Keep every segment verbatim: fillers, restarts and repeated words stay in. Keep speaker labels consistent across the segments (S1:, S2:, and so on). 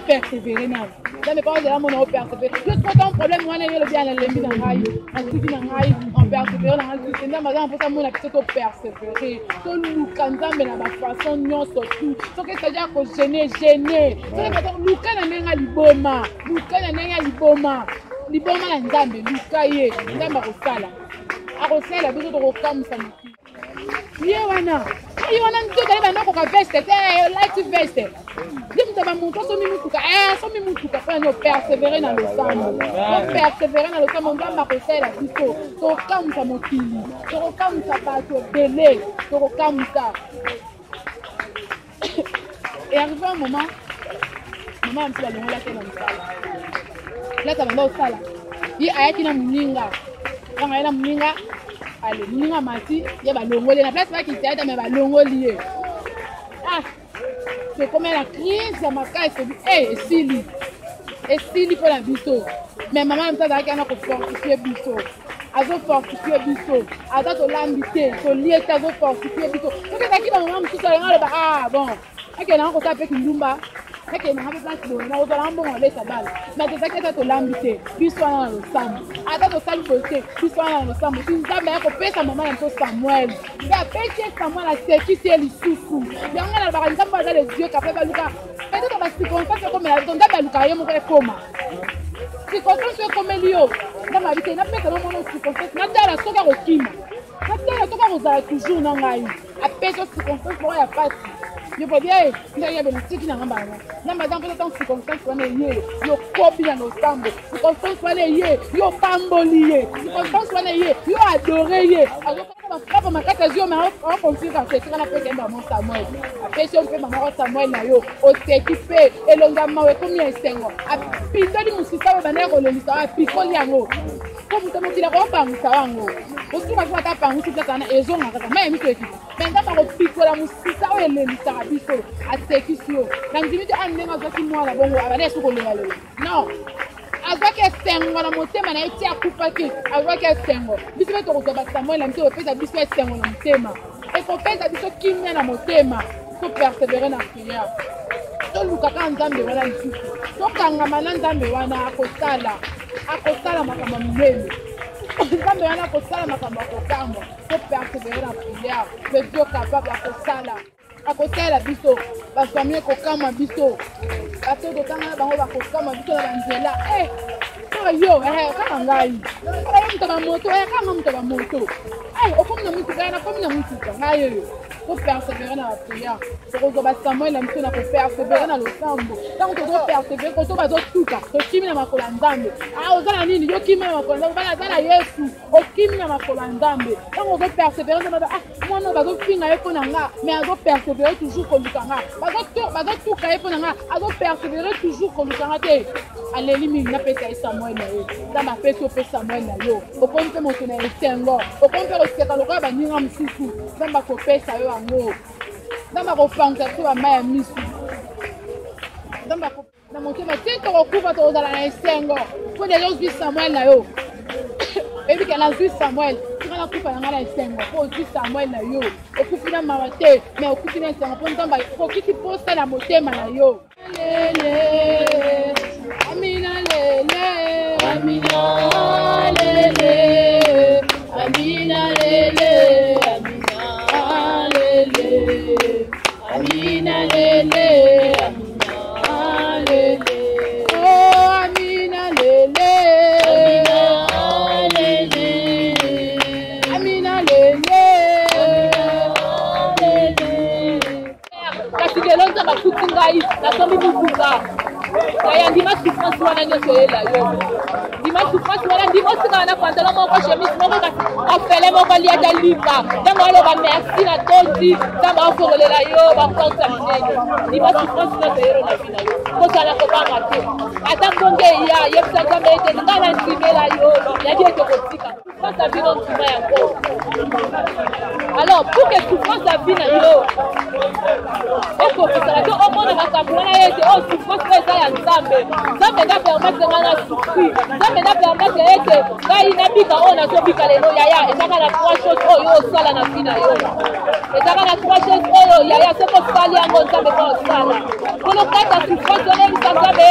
S1: persévérer. Ça n'est pas de la mon persévérer. Juste quand un problème, on est le bien à l'ennemi dans rail, en tout dans rail, en persévérant dans rail. C'est là, madame, pour ça, mon appétit au persévérer. Tout le canzam, mais la façon, non, surtout. Ce que c'est-à-dire que gêner, gêner. Ce que c'est-à-dire que Luka n'a pas liboma. Luka n'a pas liboma. Liboma n'a nzambe, Luka yé. Nzambe a rosala. A rosala, a besoin de rokam sa miki. Yé wana. Yé wana nzio kale ba noko ka veste. Eh, light veste. Dis que mon temps somi mutuka. Eh, somi mutuka. Faut nous persévérer dans le sang. Faut persévérer dans le sang. Mon gars m'a conseillé la biso. To kam sa mokili. To kam sa bato belé. To kam sa. Et arrivé un moment, maman un peu la longue là c'est dans le salle. Là ça va au salle. Il y a qui na muninga. Quand il y a muninga, allez muninga mati, il y a ba longo la place pas qui t'aide mais ba longo lié. Ah. C'est comme la crise à ma caisse, eh, Sili. Et Sili pour la biso. Mais maman me dit qu'il y a un fortifié biso. Azo fortifié biso. Azo to l'ambité, to lié azo fortifié biso. Donc c'est qui maman me dit ça ah bon. Et que là on tape avec Ndumba. Et que na place bon, na ozo lambo on laisse balle. Mais c'est ça qui est to l'ambité. Biso dans le sang. Azo to sali côté, biso dans le sang. Si ça mais ko pesa maman un peu Samuel. Il a pêché Samuel à ce qui c'est le sousou. Il y a un albarani ça pas les yeux qu'a fait Baluka. Peut-être que c'est comme ça comme la donda Baluka yemo ko koma. Si quand on se comme Lio, dans ma vie, n'a pas que mon aussi confiance. N'a pas la soga au kim. N'a pas la soga aux a toujours dans la vie. À pêcher si confiance pour y a pas. Je peux dire, il y a des petits qui n'ont pas. N'a pas dans temps si confiance pour les yeux. Yo copie dans nos tambo. Si confiance pour les yeux, yo pambolier. Si confiance pour les yeux, yo adoré. Alors quand ma carte yeux mais on confie quand c'est quand on peut gagner mon Samuel. À pêcher on peut maman Samuel na yo. Au s'équiper et l'engagement est combien cinq ans. À pindoli musika ba na ko le lisa pikoli yango. Comme vous avez dit, la robe est en train de se faire. Vous avez dit que vous avez dit que vous avez dit que vous avez dit que vous avez dit que vous avez dit que vous avez dit que vous avez dit que vous avez dit que vous avez dit que vous avez dit non. Avec un sengo na motema na eti akupa ki avec un sengo biso beto ko ba Samuel amti o pesa biso sengo na motema e ko pesa biso kimia na motema to persévérer na prière to luka ka nzambe wana lisusu to kangama na nzambe wana akosala akosala makambo munene nzambe wana akosala makambo akokamba to persévérer na prière le Dieu capable akosala akosala biso bafamille kokama biso bato kokanga bango bakokama biso na banzela eh yo eh kama ngai kama mtu ba moto eh kama mtu ba moto eh okomna mtu kana komna mtu ngai yo ko persévérer na prière ko ba Samuel na mtu na ko persévérer na losambo tant que ko persévérer ko to ba zo tuka to kimi na makola nzambe ah ozala nini yo kimi na makola nzambe bana zala Yesu o kimi na makola nzambe tant ko persévérer na ah mwana ba zo finga yeko na nga mais azo persévérer toujours ko lukanga ba zo to ba zo tuka yeko na nga azo persévérer toujours ko lukanga te alelimi na pesa Samuel na yo da ma pesa pe Samuel na yo o pompe moto na esengo o pompe o seka lokwa ba ninga msusu zamba ko pesa yo ango zamba ko fanga to ba maya misu zamba ko na motema tito ko kuba to za na esengo ko de yo zi Samuel na yo ebi kana zi Samuel kana kupa na na esengo ko zi Samuel na yo o kupina mawate me o kupina esengo po nzamba ko kiti posta na motema na yo lele Amina lele Amina lele Amina lele Amina lele Amina lele Amina lele oh Amina lele Amina lele Amina lele kasi de lonza bakutinga yi na tombi bukuga kaya ndima souffrance wana nyonso yela yo ndima souffrance wana ndima osinga na pantalon moko chemise moko kasi ofele moko liata limba ntango aloba merci na tondi ntango afongolela yo bakonsa minene ndima souffrance nyonso yelo na bina yo kosala kobanga te ata mbonge eya yebisa nzambe ete nga na ndimela yo yadi ete kotika souffrance abino ndima yango alors pour que souffrance abina yo okokosala te omona makambo wana ye ete o souffrance po eza ya nzambe nzambe na permettre nga na souffrir nzambe na permettre ete ngai nabika oyo nazobika lelo yaya ezaka na trois choses oyo osala na vi na yo ezaka na trois choses oyo yaya soki osali yango nzambe po osala kolokata souffrance wana ebisa nzambe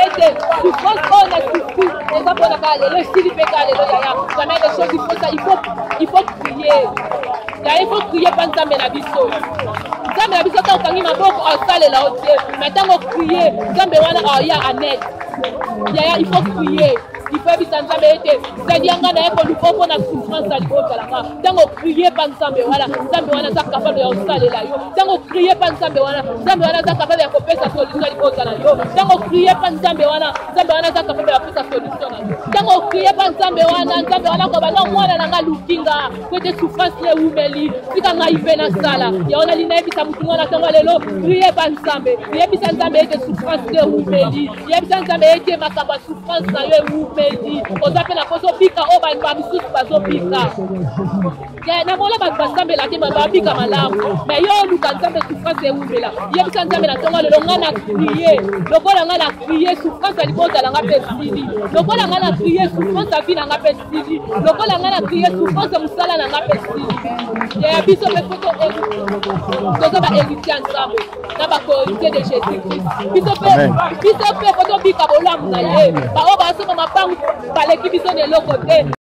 S2: souffrance on a souffert. Les gens pour la le style pécal les yaya. Jamais des choses il faut ça il faut il faut crier. Il faut crier pas ça mais la biso. Zambe la biso quand on ma boko en salle là haute. Maintenant on crier. Zambe wana aya anet. Yaya il faut crier. Il faut éviter Nzambe ete. C'est-à-dire qu'on a un peu pour la souffrance à l'époque là. Tant on crier pas Nzambe voilà. Nzambe wana ça capable de installer là yo. Tant on crier pas Nzambe wana. Nzambe wana ça capable de couper sa solution à l'époque là yo. Tant on crier pas Nzambe wana. Nzambe wana ça capable de couper sa solution là yo. Tant on crier pas Nzambe wana. Nzambe wana ko bana mwana na nga lukinga. Côté souffrance le umeli. Sika nga ipe na sala. Ya ona linebisa mutu mwana tonga lelo. Crier pas Nzambe. Yebisa Nzambe ete souffrance le umeli. Yebisa Nzambe ete makaba souffrance na yo. On appelle la photo pika au bas de sous bazo pika. Na mola bas basambe la tema ba pika malamu. Mais yo luka Nzambe souffrance e umela. Yebisa Nzambe na tonga le longa na crier. Lokola nga na crier souffrance ali bota la nga pesidi. Lokola nga na crier souffrance a vie na nga pesidi. Lokola nga na crier souffrance musala na nga pesidi. Ya biso be photo tozo ba héritier Nzambe. Na ba héritier de Jésus-Christ. Biso pe biso pe photo pika bolamu na ye. Ba o ba so ma pa baleki biso de l'autre côté.